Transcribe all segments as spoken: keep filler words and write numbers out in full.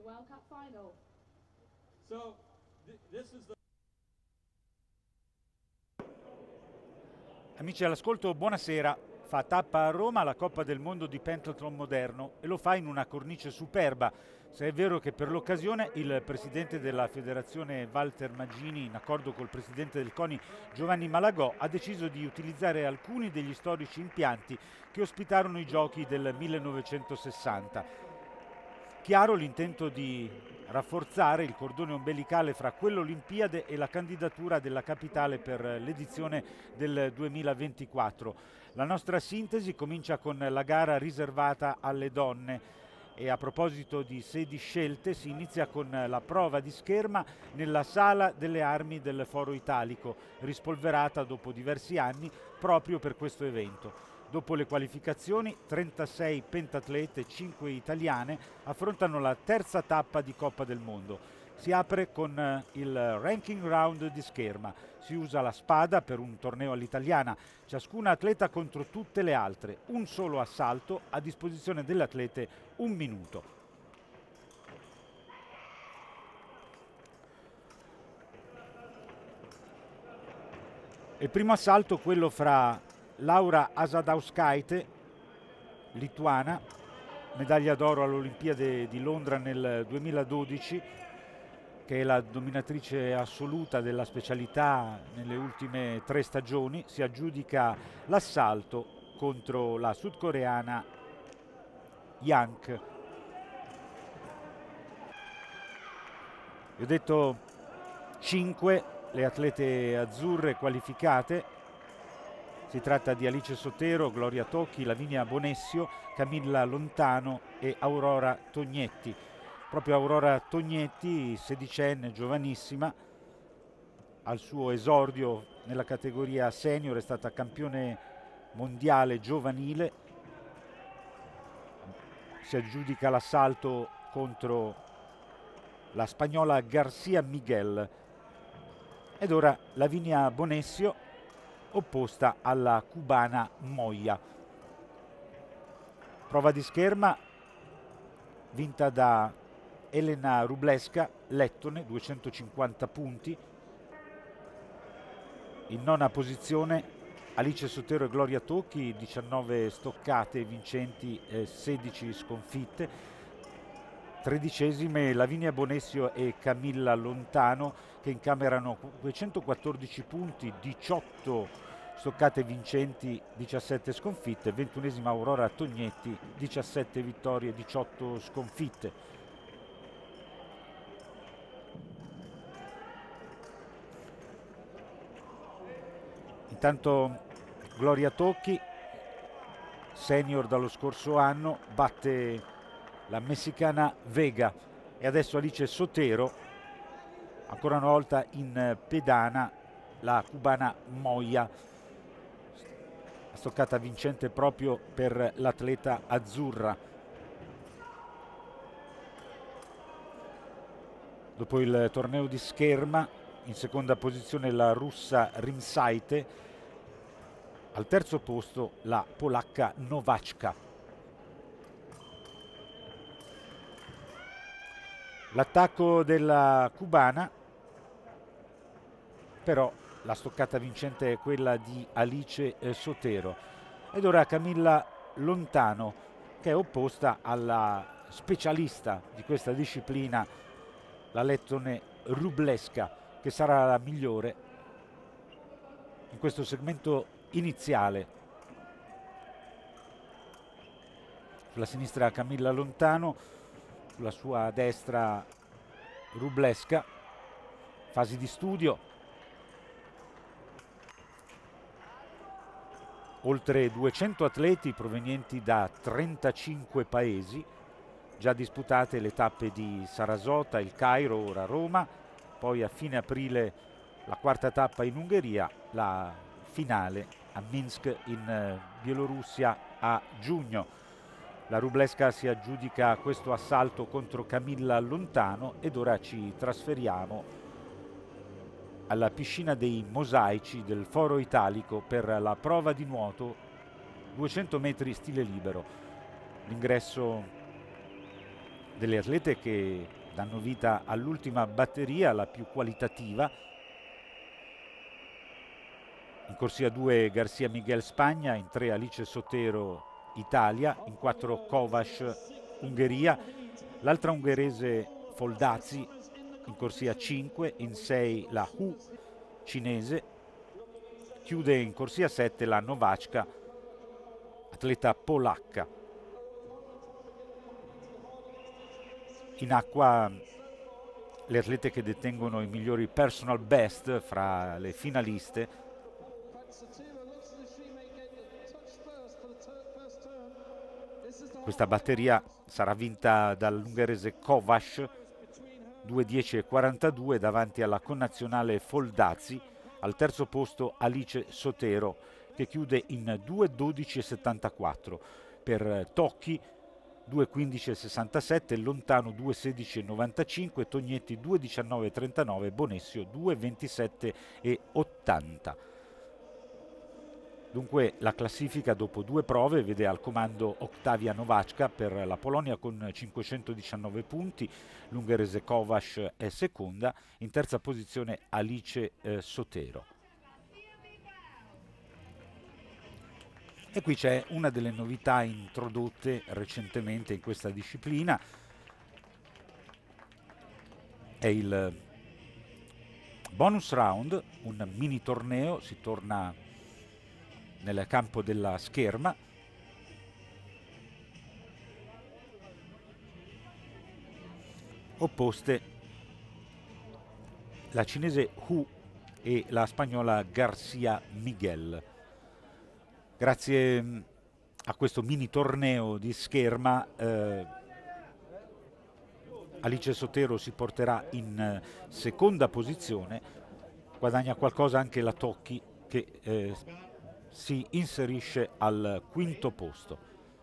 World Cup final. So, th this is the Amici all'ascolto, buonasera. Fa tappa a Roma la Coppa del Mondo di Pentathlon moderno e lo fa in una cornice superba, se è vero che per l'occasione il presidente della federazione Walter Magini, in accordo col presidente del CONI Giovanni Malagò, ha deciso di utilizzare alcuni degli storici impianti che ospitarono i giochi del millenovecentosessanta. Chiaro l'intento di rafforzare il cordone ombelicale fra quell'Olimpiade e la candidatura della capitale per l'edizione del duemilaventiquattro. La nostra sintesi comincia con la gara riservata alle donne e a proposito di sedi scelte si inizia con la prova di scherma nella Sala delle Armi del Foro Italico, rispolverata dopo diversi anni proprio per questo evento. Dopo le qualificazioni, trentasei pentatlete, cinque italiane, affrontano la terza tappa di Coppa del Mondo. Si apre con eh, il ranking round di scherma. Si usa la spada per un torneo all'italiana, ciascuna atleta contro tutte le altre. Un solo assalto, a disposizione delle atlete un minuto. Il primo assalto, quello fra Laura Asadauskaite, lituana, medaglia d'oro all'Olimpiade di Londra nel duemiladodici, che è la dominatrice assoluta della specialità nelle ultime tre stagioni, si aggiudica l'assalto contro la sudcoreana Yang. Vi ho detto cinque le atlete azzurre qualificate. Si tratta di Alice Sotero, Gloria Tocchi, Lavinia Bonessio, Camilla Lontano e Aurora Tognetti. Proprio Aurora Tognetti, sedicenne, giovanissima, al suo esordio nella categoria senior è stata campione mondiale giovanile. Si aggiudica l'assalto contro la spagnola Garcia Miguel. Ed ora Lavinia Bonessio, opposta alla cubana Moya. Prova di scherma vinta da Elena Rubleska, lettone, duecentocinquanta punti. In nona posizione Alice Sotero e Gloria Tocchi, diciannove stoccate vincenti e sedici sconfitte. Tredicesime Lavinia Bonessio e Camilla Lontano, che incamerano duecentoquattordici punti, diciotto stoccate vincenti, diciassette sconfitte. Ventunesima Aurora Tognetti, diciassette vittorie, diciotto sconfitte. Intanto Gloria Tocchi, senior dallo scorso anno, batte la messicana Vega, e adesso Alice Sotero, ancora una volta in pedana, la cubana Moya, stoccata vincente proprio per l'atleta azzurra. Dopo il torneo di scherma, in seconda posizione la russa Rimsaite, al terzo posto la polacca Nowacka. L'attacco della cubana, però la stoccata vincente è quella di Alice Sotero. Ed ora Camilla Lontano, che è opposta alla specialista di questa disciplina, la lettone Rubleska, che sarà la migliore in questo segmento iniziale. Sulla sinistra Camilla Lontano, sulla sua destra Rubleska. Fasi di studio. Oltre duecento atleti provenienti da trentacinque paesi, già disputate le tappe di Sarasota, il Cairo, ora Roma, poi a fine aprile la quarta tappa in Ungheria, la finale a Minsk in Bielorussia a giugno. La Rubleska si aggiudica questo assalto contro Camilla Lontano ed ora ci trasferiamo alla piscina dei mosaici del Foro Italico per la prova di nuoto duecento metri stile libero. L'ingresso delle atlete che danno vita all'ultima batteria, la più qualitativa. In corsia due Garcia Miguel Spagna, in tre Alice Sotero Italia, in quattro Kovács Ungheria, l'altra ungherese Foldazzi in corsia cinque, in sei la Hu cinese, chiude in corsia sette la Nowacka, atleta polacca. In acqua le atlete che detengono i migliori personal best fra le finaliste. Questa batteria sarà vinta dall'ungherese Kovács, due dieci e quarantadue, davanti alla connazionale Foldazzi. Al terzo posto Alice Sotero, che chiude in due dodici e settantaquattro. Per Tocchi due quindici e sessantasette, Lontano due sedici e novantacinque, Tognetti due diciannove e trentanove, Bonessio due ventisette e ottanta. Dunque la classifica dopo due prove vede al comando Oktavia Nowacka per la Polonia con cinquecentodiciannove punti, l'ungherese Kovács è seconda, in terza posizione Alice eh, Sotero. E qui c'è una delle novità introdotte recentemente in questa disciplina, è il bonus round, un mini torneo, si torna nel campo della scherma. Opposte la cinese Hu e la spagnola Garcia Miguel. Grazie a questo mini torneo di scherma eh, Alice Sotero si porterà in eh, seconda posizione, guadagna qualcosa anche la Tocchi che eh, si inserisce al quinto posto.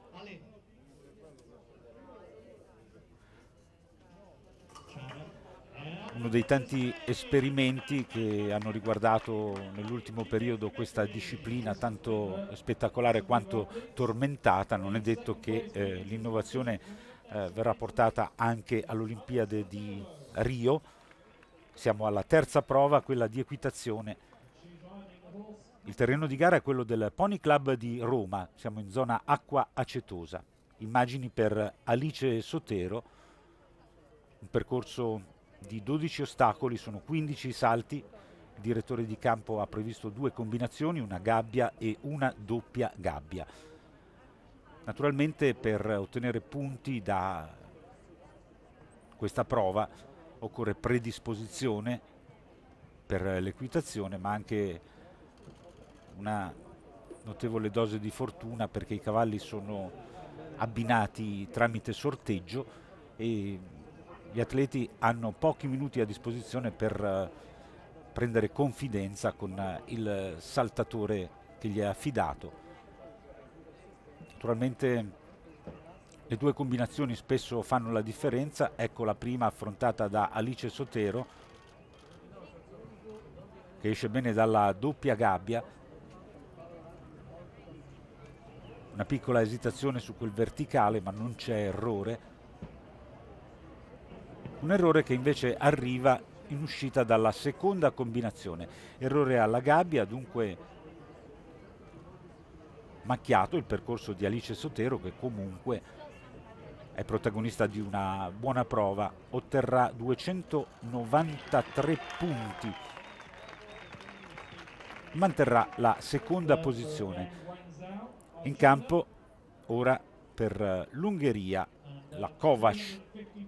Uno dei tanti esperimenti che hanno riguardato nell'ultimo periodo questa disciplina tanto spettacolare quanto tormentata. Non è detto che eh, l'innovazione eh, verrà portata anche all'Olimpiade di Rio. Siamo alla terza prova, quella di equitazione. Il terreno di gara è quello del Pony Club di Roma, siamo in zona acqua acetosa. Immagini per Alice Sotero, un percorso di dodici ostacoli, sono quindici salti. Il direttore di campo ha previsto due combinazioni, una gabbia e una doppia gabbia. Naturalmente per ottenere punti da questa prova occorre predisposizione per l'equitazione, ma anche una notevole dose di fortuna, perché i cavalli sono abbinati tramite sorteggio e gli atleti hanno pochi minuti a disposizione per uh, prendere confidenza con uh, il saltatore che gli è affidato. Naturalmente le due combinazioni spesso fanno la differenza. Ecco la prima affrontata da Alice Sotero, che esce bene dalla doppia gabbia. Una piccola esitazione su quel verticale, ma non c'è errore. Un errore che invece arriva in uscita dalla seconda combinazione. Errore alla gabbia, dunque macchiato il percorso di Alice Sotero, che comunque è protagonista di una buona prova. Otterrà duecentonovantatré punti. Manterrà la seconda posizione. In campo ora per l'Ungheria la Kovács,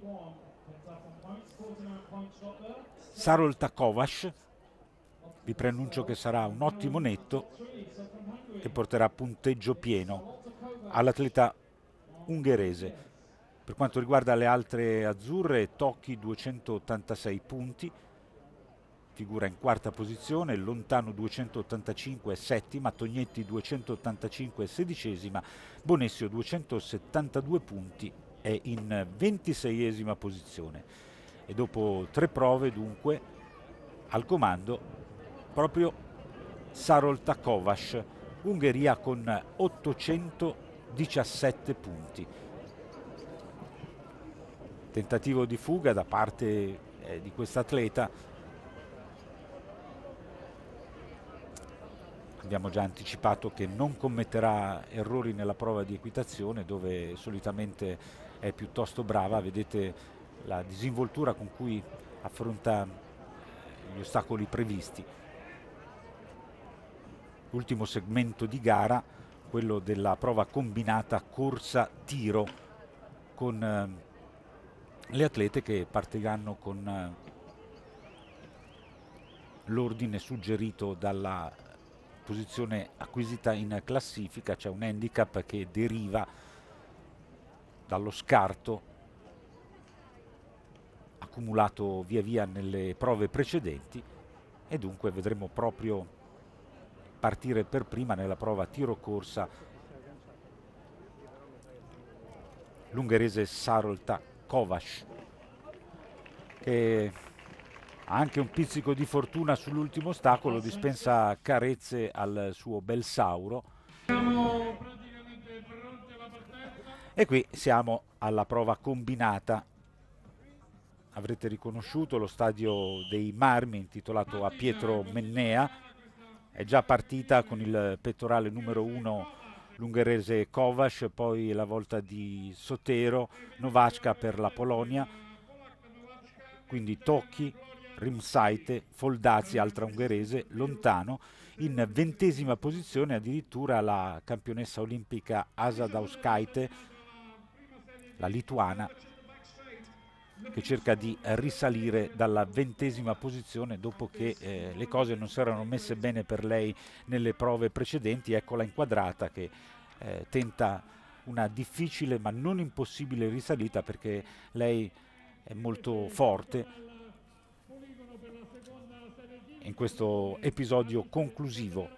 Sarolta Kovács. Vi preannuncio che sarà un ottimo netto che porterà punteggio pieno all'atleta ungherese. Per quanto riguarda le altre azzurre, Tocchi duecentottantasei punti, figura in quarta posizione, Lontano duecentottantacinque settima, Tognetti duecentottantacinque sedicesima, Bonessio duecentosettantadue punti è in ventiseiesima posizione. E dopo tre prove dunque al comando proprio Sarolta Kovács, Ungheria con ottocentodiciassette punti. Tentativo di fuga da parte eh, di quest'atleta. Abbiamo già anticipato che non commetterà errori nella prova di equitazione, dove solitamente è piuttosto brava. Vedete la disinvoltura con cui affronta gli ostacoli previsti. Ultimo segmento di gara, quello della prova combinata corsa-tiro, con eh, le atlete che partiranno con eh, l'ordine suggerito dalla posizione acquisita in classifica. C'è un handicap che deriva dallo scarto accumulato via via nelle prove precedenti, e dunque vedremo proprio partire per prima nella prova tiro corsa l'ungherese Sarolta Kovács, che ha anche un pizzico di fortuna sull'ultimo ostacolo, dispensa carezze al suo bel Sauro. E qui siamo alla prova combinata. Avrete riconosciuto lo stadio dei Marmi, intitolato a Pietro Mennea. È già partita con il pettorale numero uno l'ungherese Kovács, poi la volta di Sotero, Nováčka per la Polonia, quindi Tocchi, Rimsaite, Foldazzi, altra ungherese, lontano. In ventesima posizione addirittura la campionessa olimpica Asadauskaite, la lituana, che cerca di risalire dalla ventesima posizione dopo che eh, le cose non si erano messe bene per lei nelle prove precedenti. Eccola inquadrata che eh, tenta una difficile ma non impossibile risalita, perché lei è molto forte in questo episodio conclusivo.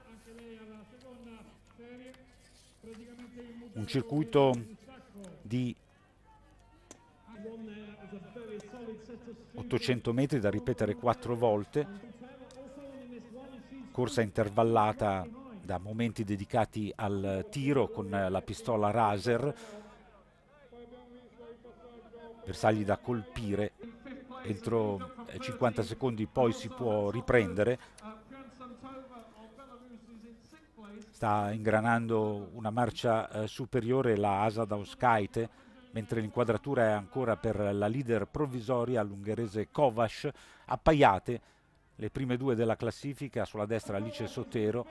Un circuito di ottocento metri da ripetere quattro volte, corsa intervallata da momenti dedicati al tiro con la pistola Raser, bersagli da colpire entro cinquanta secondi, poi si può riprendere. Sta ingranando una marcia eh, superiore la Asadauskaite, mentre l'inquadratura è ancora per la leader provvisoria, l'ungherese Kovács. Appaiate le prime due della classifica, sulla destra Alice Sotero,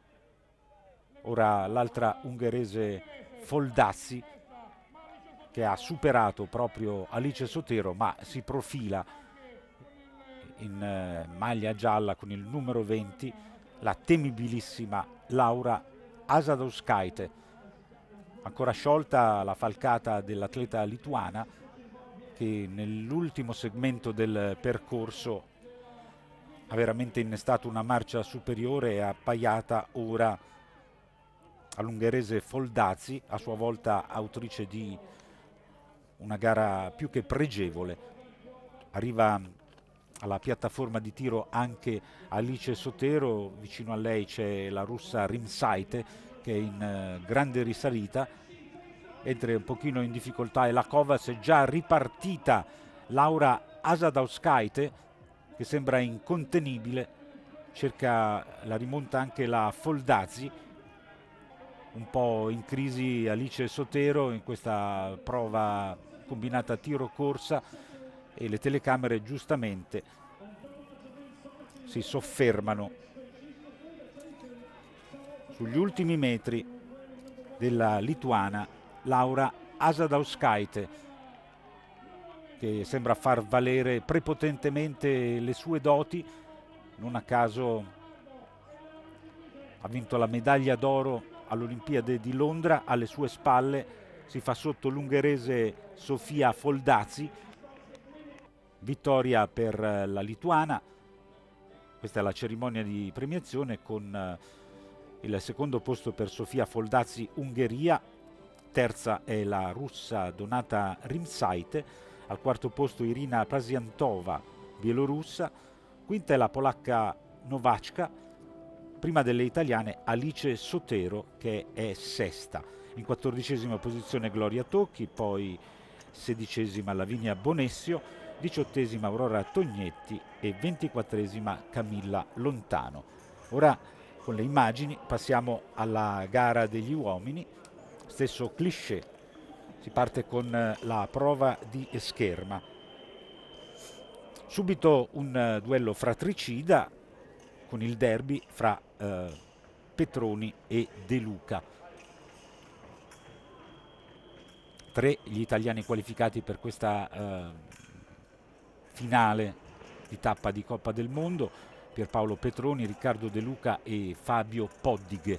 ora l'altra ungherese Foldazzi, che ha superato proprio Alice Sotero, ma si profila in eh, maglia gialla con il numero venti, la temibilissima Laura Asadauskaite. Ancora sciolta la falcata dell'atleta lituana, che nell'ultimo segmento del percorso ha veramente innestato una marcia superiore e appaiata ora all'ungherese Foldazzi, a sua volta autrice di una gara più che pregevole. Arriva alla piattaforma di tiro anche Alice Sotero, vicino a lei c'è la russa Rimsaite, che è in eh, grande risalita. Entra un pochino in difficoltà e la Kovács. È già ripartita Laura Asadauskaite, che sembra incontenibile, cerca la rimonta anche la Foldazzi. Un po' in crisi Alice Sotero in questa prova combinata tiro-corsa, e le telecamere giustamente si soffermano sugli ultimi metri della lituana Laura Asadauskaite, che sembra far valere prepotentemente le sue doti. Non a caso ha vinto la medaglia d'oro all'Olimpiade di Londra. Alle sue spalle si fa sotto l'ungherese Sofia Foldazzi. Vittoria per la lituana. Questa è la cerimonia di premiazione, con il secondo posto per Sofia Foldazzi, Ungheria. Terza è la russa Donata Rimsaite. Al quarto posto Irina Pasiantova, bielorussa. Quinta è la polacca Nováčka. Prima delle italiane Alice Sotero, che è sesta. In quattordicesima posizione Gloria Tocchi, poi sedicesima Lavinia Bonessio, diciottesima Aurora Tognetti e ventiquattresima Camilla Lontano. Ora con le immagini passiamo alla gara degli uomini, stesso cliché, si parte con la prova di scherma. Subito un duello fratricida con il derby fra eh, Petroni e De Luca. Tre gli italiani qualificati per questa eh, finale di tappa di Coppa del Mondo: Pierpaolo Petroni, Riccardo De Luca e Fabio Poddighe.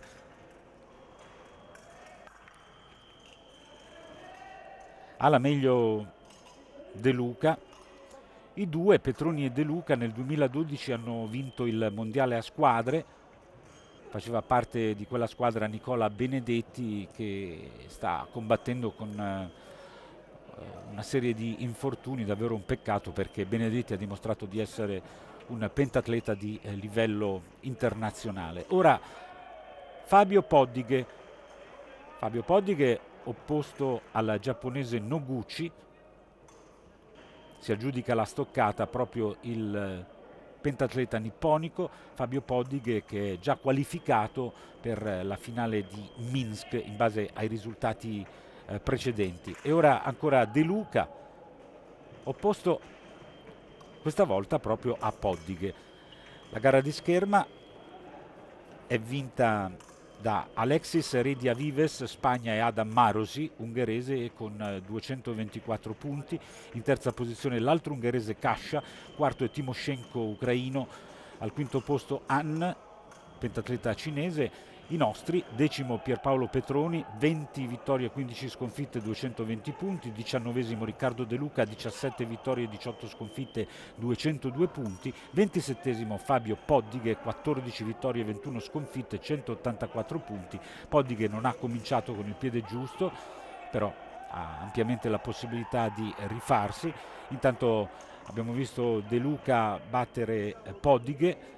Ha la meglio De Luca. I due, Petroni e De Luca, nel duemiladodici hanno vinto il mondiale a squadre. Faceva parte di quella squadra Nicola Benedetti, che sta combattendo con eh, una serie di infortuni, davvero un peccato, perché Benedetti ha dimostrato di essere un pentatleta di eh, livello internazionale. Ora Fabio Poddighe. Fabio Poddighe, opposto al giapponese Noguchi, si aggiudica la stoccata proprio il pentatleta nipponico Fabio Poddighe, che è già qualificato per la finale di Minsk in base ai risultati eh, precedenti. E ora ancora De Luca, opposto questa volta proprio a Poddighe. La gara di scherma è vinta da Alexis Rediavives, Spagna, e Adam Marosi, ungherese, con duecentoventiquattro punti. In terza posizione l'altro ungherese Kasha, quarto è Timoshenko, ucraino, al quinto posto Han, pentatleta cinese. I nostri: decimo Pierpaolo Petroni, venti vittorie, quindici sconfitte, duecentoventi punti, diciannovesimo Riccardo De Luca, diciassette vittorie, diciotto sconfitte, duecentodue punti, ventisettesimo Fabio Poddighe, quattordici vittorie, ventuno sconfitte, centottantaquattro punti. Poddighe non ha cominciato con il piede giusto, però ha ampiamente la possibilità di rifarsi. Intanto abbiamo visto De Luca battere Poddighe.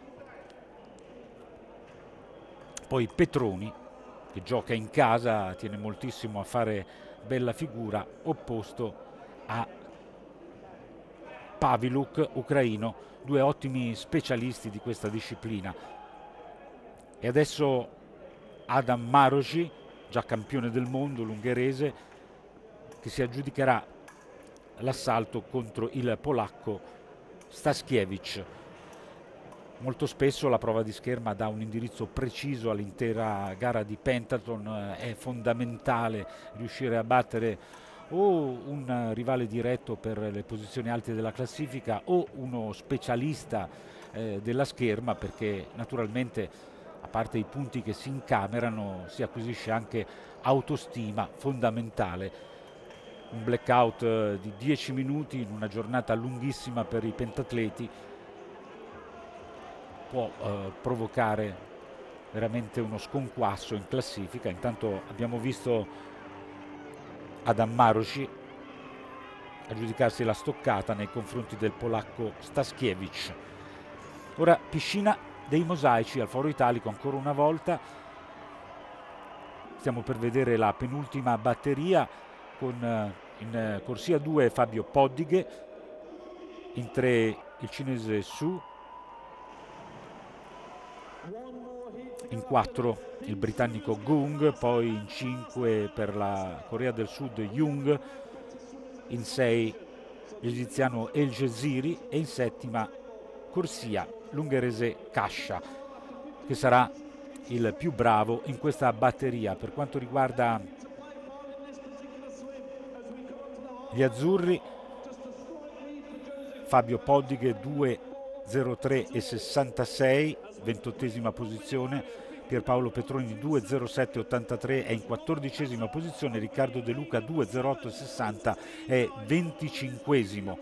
Poi Petroni, che gioca in casa, tiene moltissimo a fare bella figura, opposto a Paviluk, ucraino, due ottimi specialisti di questa disciplina. E adesso Adam Marosi, già campione del mondo, l'ungherese, che si aggiudicherà l'assalto contro il polacco Staskiewicz. Molto spesso la prova di scherma dà un indirizzo preciso all'intera gara di pentathlon. È fondamentale riuscire a battere o un rivale diretto per le posizioni alte della classifica o uno specialista eh, della scherma, perché naturalmente, a parte i punti che si incamerano, si acquisisce anche autostima, fondamentale. Un blackout eh, di dieci minuti in una giornata lunghissima per i pentatleti può eh, provocare veramente uno sconquasso in classifica. Intanto abbiamo visto Adam Marosi aggiudicarsi la stoccata nei confronti del polacco Staskiewicz. Ora piscina dei mosaici al Foro Italico ancora una volta. Stiamo per vedere la penultima batteria con eh, in eh, corsia due Fabio Poddighe, in tre il cinese Su, in quattro il britannico Gung, poi in cinque per la Corea del Sud Jung, in sei l'egiziano El Jeziri e in settima corsia l'ungherese Kasha, che sarà il più bravo in questa batteria. Per quanto riguarda gli azzurri, Fabio Poddighe due zero tre e sessantasei, ventottesima posizione, Pierpaolo Petroni due zero sette ottantatré è in quattordicesima posizione, Riccardo De Luca due zero otto sessanta è venticinquesimo.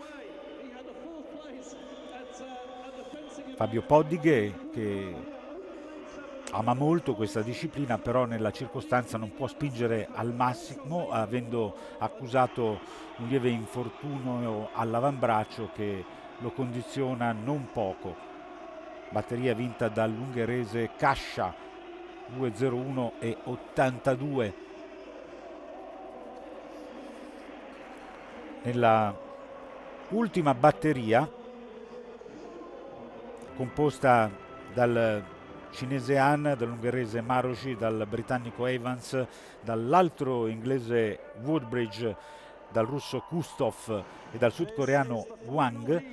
Fabio Poddighe, che ama molto questa disciplina, però nella circostanza non può spingere al massimo, avendo accusato un lieve infortunio all'avambraccio che lo condiziona non poco. Batteria vinta dall'ungherese Kasha due zero uno e ottantadue. nella ultima batteria, composta dal cinese Han, dall'ungherese Marosi, dal britannico Evans, dall'altro inglese Woodbridge, dal russo Kustov e dal sudcoreano Wang.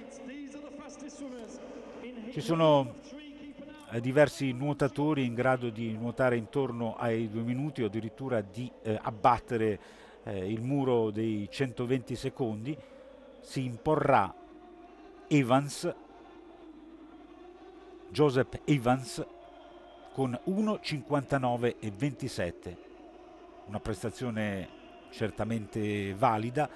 Ci sono eh, diversi nuotatori in grado di nuotare intorno ai due minuti o addirittura di eh, abbattere eh, il muro dei centoventi secondi. Si imporrà Evans, Joseph Evans, con uno cinquantanove e ventisette, una prestazione certamente valida.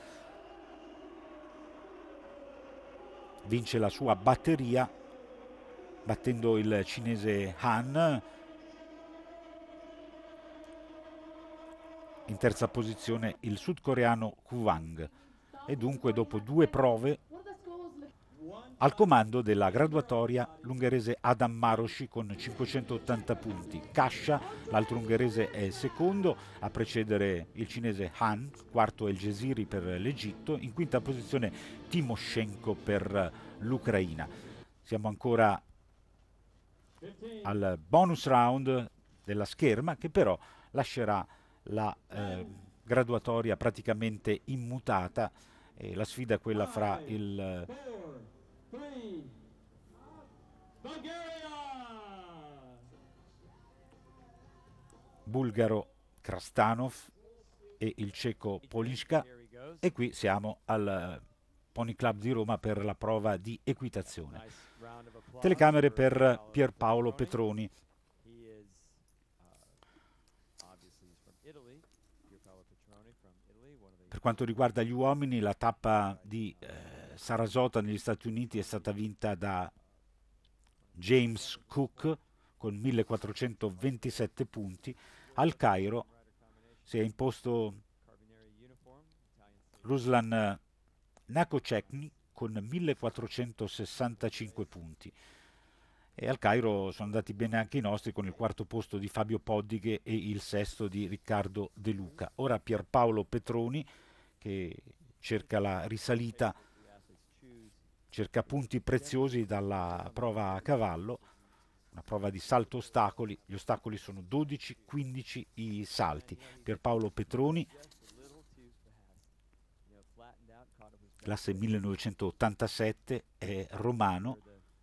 Vince la sua batteria battendo il cinese Han. In terza posizione il sudcoreano Kwang. E dunque dopo due prove al comando della graduatoria l'ungherese Adam Marosi con cinquecentottanta punti. Kasha, l'altro ungherese, è secondo, a precedere il cinese Han, quarto è il Jeziri per l'Egitto, in quinta posizione Timoshenko per l'Ucraina. Siamo ancora al bonus round della scherma, che però lascerà la eh, graduatoria praticamente immutata, e la sfida è quella fra il bulgaro Krastanov e il ceco Poliška, e qui siamo al Pony Club di Roma per la prova di equitazione. Telecamere per Pierpaolo Petroni. Per quanto riguarda gli uomini, la tappa di eh, Sarasota negli Stati Uniti è stata vinta da James Cook con millequattrocentoventisette punti. Al Cairo si è imposto Ruslan Nakocekni con millequattrocentosessantacinque punti. E al Cairo sono andati bene anche i nostri, con il quarto posto di Fabio Poddighe e il sesto di Riccardo De Luca. Ora Pierpaolo Petroni, che cerca la risalita, cerca punti preziosi dalla prova a cavallo, una prova di salto ostacoli. Gli ostacoli sono dodici, quindici i salti. Pierpaolo Petroni, classe millenovecentottantasette, è romano,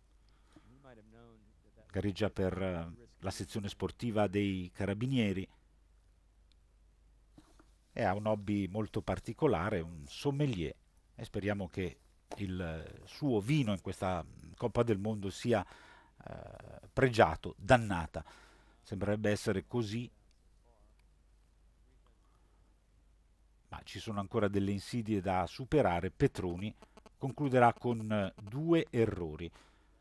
gareggia per la sezione sportiva dei Carabinieri e ha un hobby molto particolare, un sommelier, e speriamo che il suo vino in questa Coppa del Mondo sia eh, pregiato, dannata. Sembrerebbe essere così, ma ci sono ancora delle insidie da superare. Petroni concluderà con due errori,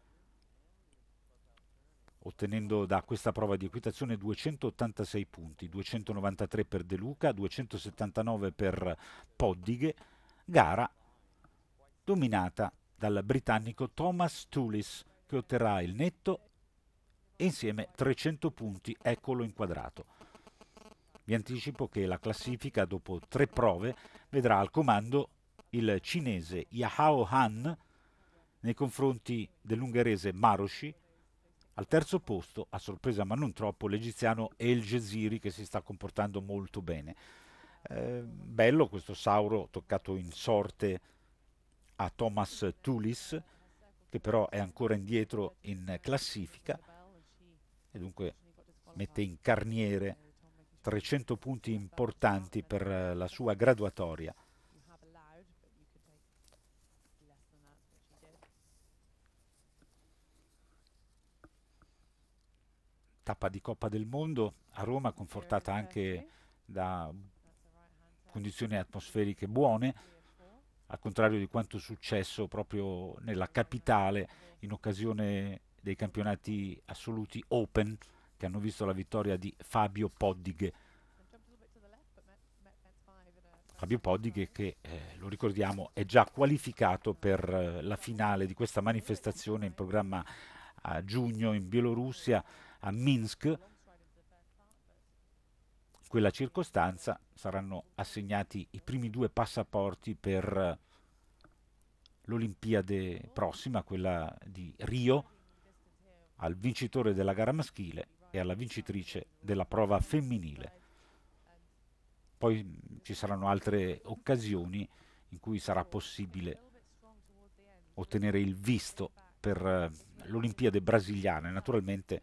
ottenendo da questa prova di equitazione duecentottantasei punti, duecentonovantatré per De Luca, duecentosettantanove per Poddighe, gara dominata dal britannico Thomas Tullis, che otterrà il netto e insieme trecento punti, eccolo inquadrato. Vi anticipo che la classifica dopo tre prove vedrà al comando il cinese Yahao Han nei confronti dell'ungherese Marosi. Al terzo posto, a sorpresa ma non troppo, l'egiziano El Jeziri, che si sta comportando molto bene. Eh, bello questo Sauro toccato in sorte a Thomas Tullis, che però è ancora indietro in classifica e dunque mette in carniere trecento punti importanti per la sua graduatoria. Tappa di Coppa del Mondo a Roma, confortata anche da condizioni atmosferiche buone, al contrario di quanto successo proprio nella capitale in occasione dei campionati assoluti Open, che hanno visto la vittoria di Fabio Poddighe. Fabio Poddighe che, eh, lo ricordiamo, è già qualificato per eh, la finale di questa manifestazione in programma a giugno in Bielorussia, a Minsk, quella circostanza saranno assegnati i primi due passaporti per l'Olimpiade prossima, quella di Rio, al vincitore della gara maschile e alla vincitrice della prova femminile. Poi ci saranno altre occasioni in cui sarà possibile ottenere il visto per l'Olimpiade brasiliana e naturalmente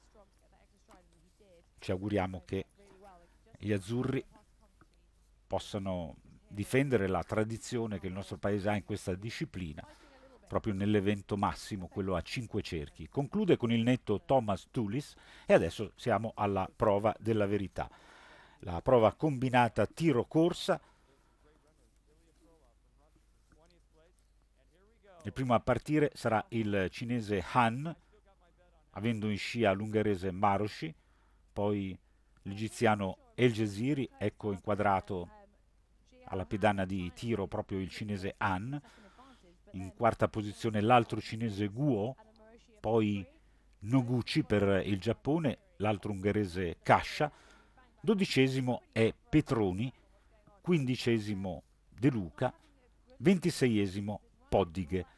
ci auguriamo che gli azzurri possano difendere la tradizione che il nostro paese ha in questa disciplina, proprio nell'evento massimo, quello a cinque cerchi. Conclude con il netto Thomas Tulis e adesso siamo alla prova della verità. La prova combinata tiro-corsa. Il primo a partire sarà il cinese Han, avendo in scia l'ungherese Marosi, poi l'egiziano El Jaziri, ecco inquadrato alla pedana di tiro proprio il cinese Han, in quarta posizione l'altro cinese Guo, poi Noguchi per il Giappone, l'altro ungherese Kasha, dodicesimo è Petroni, quindicesimo De Luca, ventiseiesimo Poddige.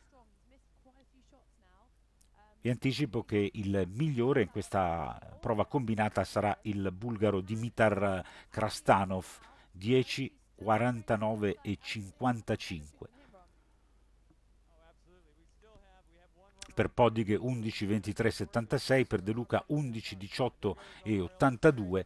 Vi anticipo che il migliore in questa prova combinata sarà il bulgaro Dimitar Krastanov, dieci, quarantanove e cinquantacinque. Per Poddige undici, ventitré, settantasei, per De Luca undici, diciotto e ottantadue,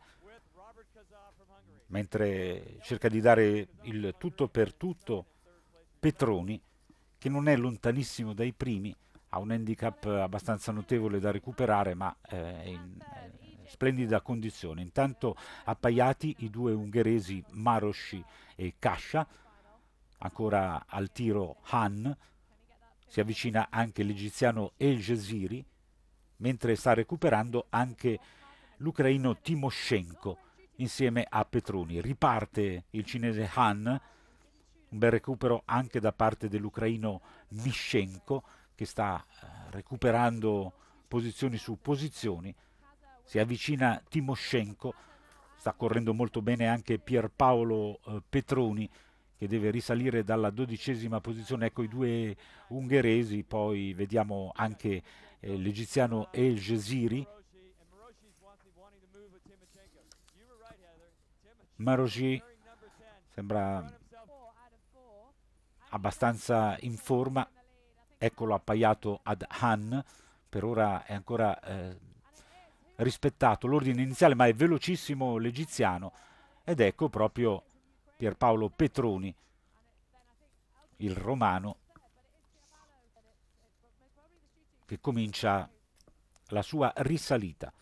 mentre cerca di dare il tutto per tutto Petroni, che non è lontanissimo dai primi, ha un handicap abbastanza notevole da recuperare, ma è in splendida condizione. Intanto appaiati i due ungheresi Marosi e Kasha, ancora al tiro Han, si avvicina anche l'egiziano El Jaziri, mentre sta recuperando anche l'ucraino Timoshenko insieme a Petroni. Riparte il cinese Han, un bel recupero anche da parte dell'ucraino Mishenko, che sta recuperando posizioni su posizioni. Si avvicina Timoshenko, sta correndo molto bene anche Pierpaolo eh, Petroni, che deve risalire dalla dodicesima posizione. Ecco i due ungheresi, poi vediamo anche eh, l'egiziano El Jaziri. Marosi sembra abbastanza in forma, eccolo appaiato ad Han, per ora è ancora eh, rispettato l'ordine iniziale, ma è velocissimo l'egiziano, ed ecco proprio Pierpaolo Petroni, il romano, che comincia la sua risalita.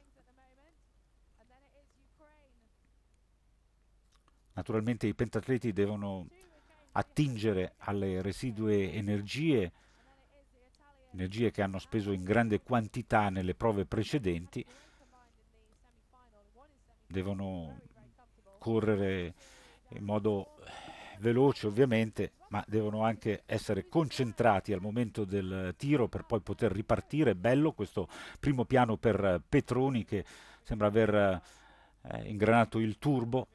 Naturalmente i pentatleti devono attingere alle residue energie, energie che hanno speso in grande quantità nelle prove precedenti, devono correre in modo veloce ovviamente, ma devono anche essere concentrati al momento del tiro per poi poter ripartire. Bello questo primo piano per Petroni, che sembra aver eh, ingranato il turbo.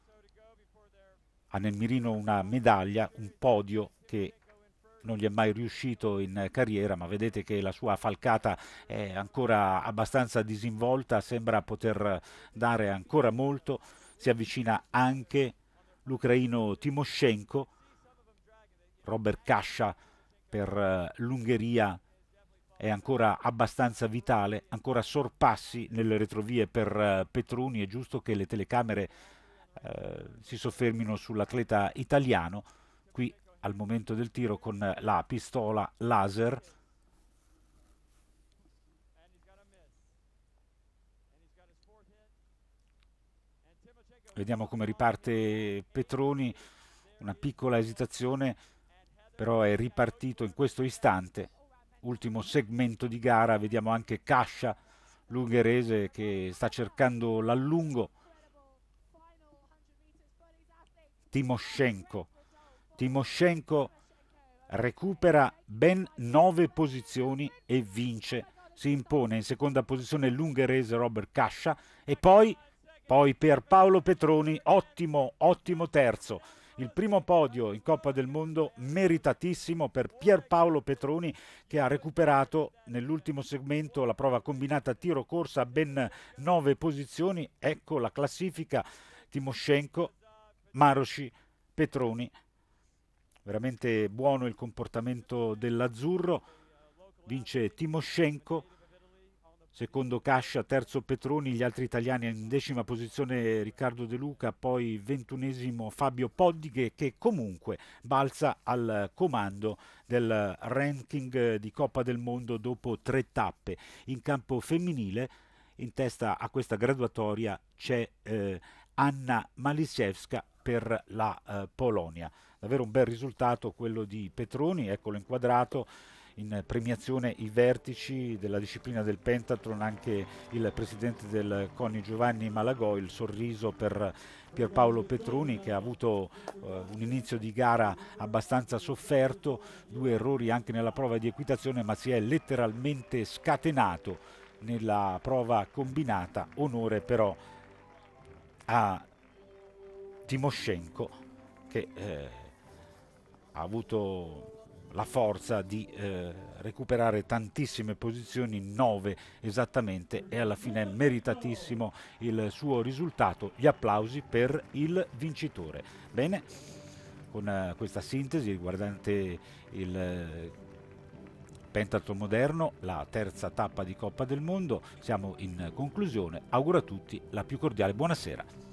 Ha nel mirino una medaglia, un podio che non gli è mai riuscito in carriera, ma vedete che la sua falcata è ancora abbastanza disinvolta, sembra poter dare ancora molto. Si avvicina anche l'ucraino Timoshenko, Robert Kasha per l'Ungheria è ancora abbastanza vitale, ancora sorpassi nelle retrovie per Petroni. È giusto che le telecamere eh, si soffermino sull'atleta italiano, qui al momento del tiro con la pistola laser. Vediamo come riparte Petroni, una piccola esitazione, però è ripartito in questo istante. Ultimo segmento di gara, vediamo anche Kasha, l'ungherese, che sta cercando l'allungo. Timoshenko. Timoshenko recupera ben nove posizioni e vince. Si impone in seconda posizione l'ungherese Robert Kasha e poi Poi Pierpaolo Petroni, ottimo, ottimo terzo. Il primo podio in Coppa del Mondo meritatissimo per Pierpaolo Petroni, che ha recuperato nell'ultimo segmento la prova combinata tiro corsa ben nove posizioni. Ecco la classifica: Timoshenko, Maroši, Petroni. Veramente buono il comportamento dell'azzurro. Vince Timoshenko, secondo Cascia, terzo Petroni, gli altri italiani in decima posizione Riccardo De Luca, poi ventunesimo Fabio Poddighe, che comunque balza al comando del ranking di Coppa del Mondo dopo tre tappe. In campo femminile, in testa a questa graduatoria c'è eh, Anna Maliszewska per la eh, Polonia. Davvero un bel risultato quello di Petroni, eccolo inquadrato. In premiazione i vertici della disciplina del pentathlon, anche il presidente del CONI Giovanni Malagò, il sorriso per Pierpaolo Petroni, che ha avuto uh, un inizio di gara abbastanza sofferto, due errori anche nella prova di equitazione, ma si è letteralmente scatenato nella prova combinata. Onore però a Timoshenko, che eh, ha avuto la forza di eh, recuperare tantissime posizioni, nove esattamente, e alla fine è meritatissimo il suo risultato. Gli applausi per il vincitore. Bene, con eh, questa sintesi riguardante il eh, pentathlon moderno, la terza tappa di Coppa del Mondo, siamo in conclusione. Auguro a tutti la più cordiale buonasera.